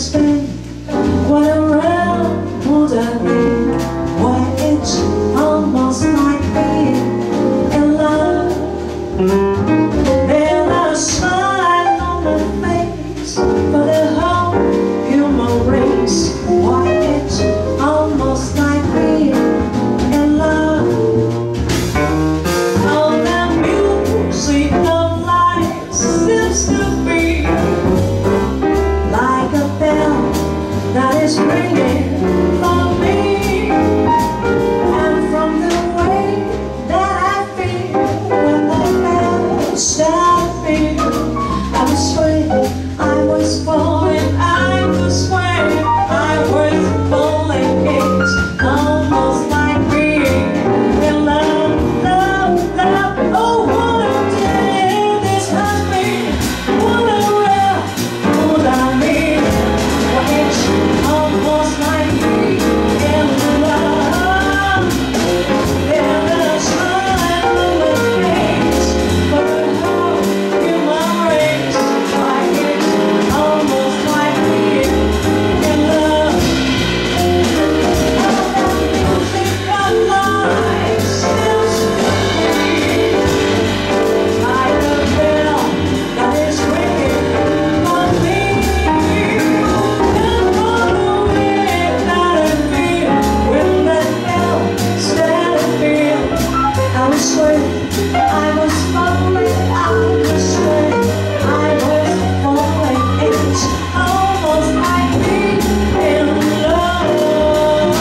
stay. What around would I be? Why, it's almost like being in love. There's a smile on my face for the whole human race. Why, it's almost like being in love. All the music of life seems to be like a bell that is ringing for me. And from the way that I feel when the bell starts beating, I was sweating, I was falling, I was sweating, I was falling. It's almost like being in love, love, love. Oh, what a day this has been. What a world would I mean? It's almost like being in love. There's a smile on my face for the whole human race. Why, it's almost like being in love. All that music of life seems to be like a bell that is ringing for me. And from the way that I feel when that bell started beating, I was sweating, I was falling, I was sweating, I was falling. It's almost like being in love.